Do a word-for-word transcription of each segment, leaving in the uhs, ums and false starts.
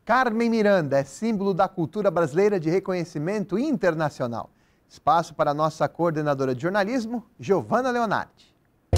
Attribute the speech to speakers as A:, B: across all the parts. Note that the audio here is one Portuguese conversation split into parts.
A: Carmen Miranda é símbolo da cultura brasileira de reconhecimento internacional. Espaço para a nossa coordenadora de jornalismo, Giovana Leonardi.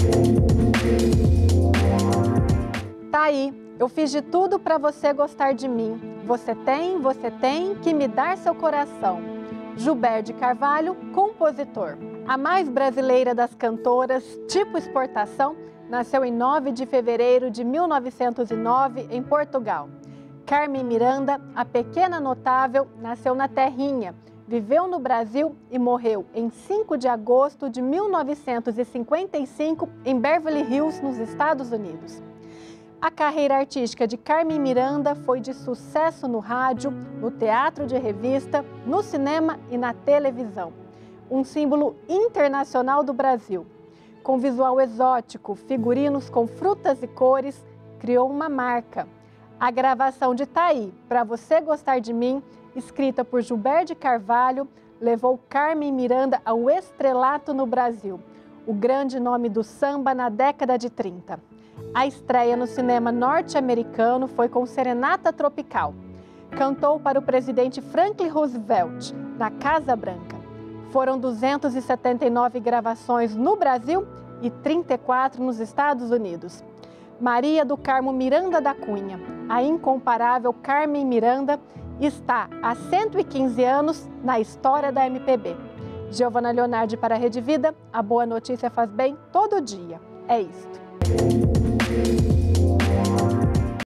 B: Tá aí, eu fiz de tudo para você gostar de mim. Você tem, você tem que me dar seu coração. Gilberto de Carvalho, compositor. A mais brasileira das cantoras, tipo exportação, nasceu em nove de fevereiro de mil novecentos e nove, em Portugal. Carmen Miranda, a pequena notável, nasceu na Terrinha, viveu no Brasil e morreu em cinco de agosto de mil novecentos e cinquenta e cinco, em Beverly Hills, nos Estados Unidos. A carreira artística de Carmen Miranda foi de sucesso no rádio, no teatro de revista, no cinema e na televisão. Um símbolo internacional do Brasil. Com visual exótico, figurinos com frutas e cores, criou uma marca. A gravação de Tá Aí, Pra Você Gostar de Mim, escrita por Gilberto de Carvalho, levou Carmen Miranda ao estrelato no Brasil, o grande nome do samba na década de trinta. A estreia no cinema norte-americano foi com Serenata Tropical. Cantou para o presidente Franklin Roosevelt, na Casa Branca. Foram duzentas e setenta e nove gravações no Brasil e trinta e quatro nos Estados Unidos. Maria do Carmo Miranda da Cunha, a incomparável Carmen Miranda, está há cento e quinze anos na história da M P B. Giovana Leonardi para a Rede Vida, a boa notícia faz bem todo dia. É isto.